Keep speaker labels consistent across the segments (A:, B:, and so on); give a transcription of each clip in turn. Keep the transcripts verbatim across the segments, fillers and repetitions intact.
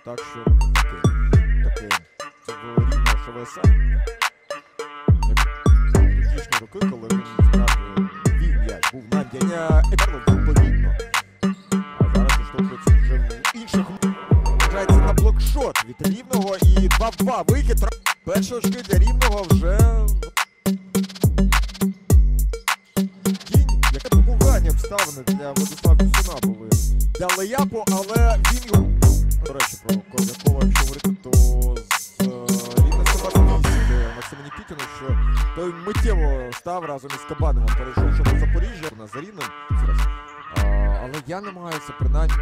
A: так що таке, таке, це було рівно ШВС. Тодішні роки, коли він справді вів м'яч, був надяння Екарлов відповідно. А зараз відштовхується вже в інших. Вважається на блокшот від Рівного і два в два вихід. Перші очки для Рівного вже... Кінь, яке побування обставини для Владислава Кісуна були. Для леяпу, але він його... До речі, про Кордякова, якщо говорити, то з Рівна Себастійського Максима Нікітіна, що той миттєво став разом із Кабановим, перейшовши до Запоріжжя, на за Рівнем. А, але я намагаюся принаймні...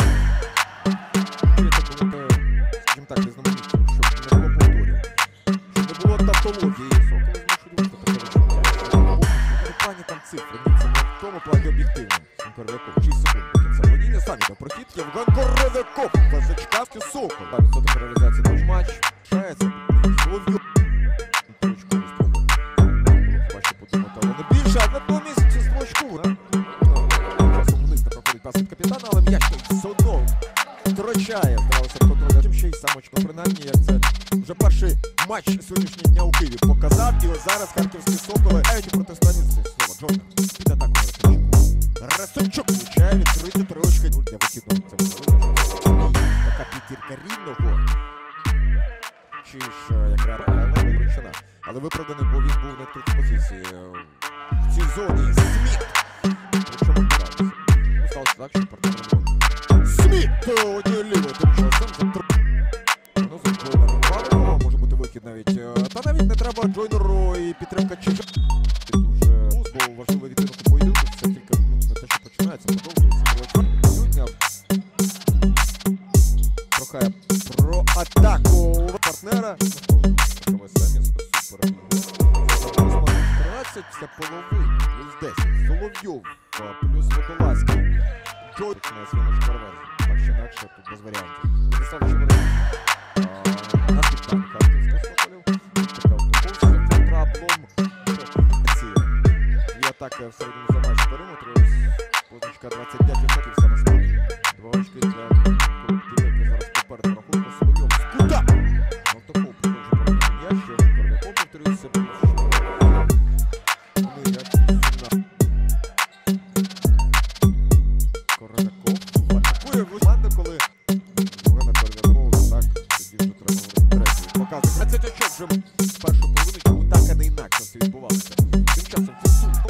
A: Скажімо так, різноманітно, щоб не було повторів. Щоб не було тавтології. Соколи змушують вийти таке відчуття. В плані там цифри, це не в тому плані об'єктивним. Корвяков, шість секунд до кінця водіння. Самі до прохід. Євген Корвяков. Зачекавки Сокол. Відсоток реалізації матч. Шається. Соловйов. Точкову спробу. Важче подумати, але не більше. А натомість з Слочку. Часом вниз не проходить пас від капітана, але м'яч той все одно втрачає. Здавалося в контролі. Тим ще й самочко, принаймні, як це вже перший матч сьогоднішнього дня у Києві показав. І ось зараз харківські Соколи мають у протистоянні з цим слово. Джордан під атаку Расточуку. Расточук влучає відкриті три очки. Нуль для вихідного. Це важливо. Така п'ятірка Рівного. Чи ж якраз але вирішена. Але виправданий, бо він був на відкритій позиції в цій зоні. Сміт! Причому порадився. Сталося так, що партнер не було. Сміт! Однією лівою тим часом. Ну, за Джойнером правильно, може бути вихід навіть. Та навіть не треба Джойнеру і підтримка Чижа. Дуже бо важливий відтинок у поєдинку. Це тільки ну, не те, що починається, продовжується. Сьогодні прохає про атаку партнера. Ми самі супер. тринадцять, це половина, плюс десять. Соловйов, плюс Водолазький. Джой починає свій наш перевезення. Так чи інакше, тут без варіантів. Владислав Чемерин. На підтан харківських Соколів. Така автоповсія, траплом. Дві атаки всередині за матч периметру. Позначка двадцять п'ять відсотків саме стане. Два очки для колективу, який зараз попереду рахунку. Соловйов з кута! Автопов продовжує проти м'яч. Корвяков повторюється. Корвяков атакує команда, коли Євгена Корвякова так, тоді вже треба говорити третій. Показує двадцять очок вже з першої половини, чому так, а не інакше це відбувалося. Тим часом це Сукол.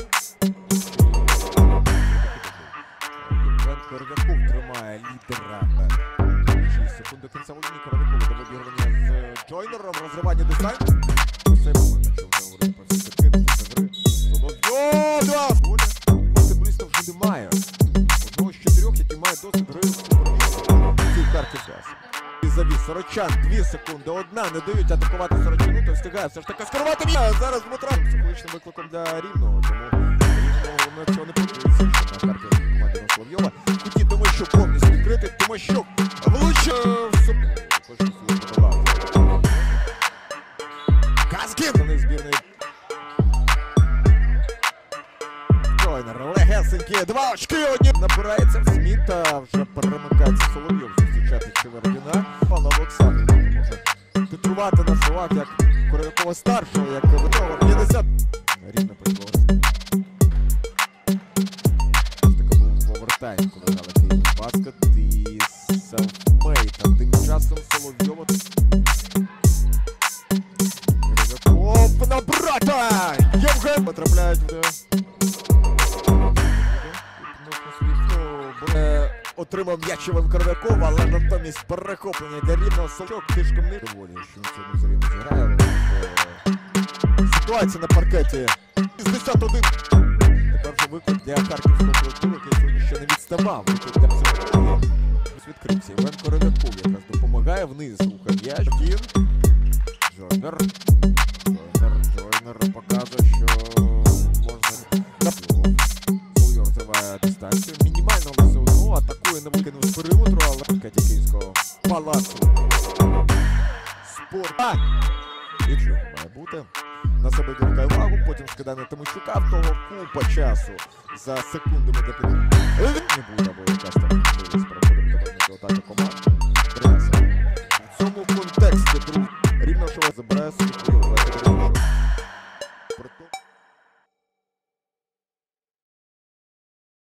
A: Євген Корвяков тримає лідера. шість секунд до кінця володіння. Корвяков до вибігування з Джойнером. Розривання дизайн. Ось цей момент, якщо вже говорити про всі підкинути з гри. Соловйов! Воля. Футболістів вже немає. Одного з чотирьох, який має досвід гри в Суперлізі. Цій карті зараз. І завіс. Сорочан. Дві секунди. Одна. Не дають атакувати Сорочану, то встигає все ж таки скерувати м'яч. Зараз Дмитра. Психологічним викликом для Рівного. Тому Рівного воно цього не подивиться. На карті команді на Соловйова. Куті Тимощук повністю відкритий. Тимощук влучив. Хочу свою подавати. Казкін! Вони збірної. Джойнер, легесенькі, два очки, одні. Набирається в Сміт, та вже перемикається Соловйов зустрічати Чевердіна. Павла Олександр може титрувати на словах, як Корвякова старшого, як Витова. п'ятдесят. Рівно почалося. Ось таке був в овертаймі, коли грали Київ Баскет і Селфмейт. А тим часом Соловйова... Оп, на брата! Євген! Потрапляють в... Отримав м'яч Іван Корвяков, але натомість перехоплення для Рівного. Соловйов тишком не доволі, що він сьогодні за Рівно зіграє. Ситуація на паркеті. шістдесят один. Тепер вже виклик для харківського колективу, який сьогодні ще не відставав. Виклик для психології. Відкрився. Іван Корвяков якраз допомагає вниз. Слухає м'яч. Кін. Джойнер. Джойнер. Джойнер показує, що можна... Соловйов розриває дистанцію. Мінімально, але все одно атакує, не викинув з периметру, але Катя Київського палацу. Спорт. А! І чого має бути? На себе відвертає увагу, потім скидає на Тимощука, в того купа часу за секундами до підтримки. Не буде, або якась там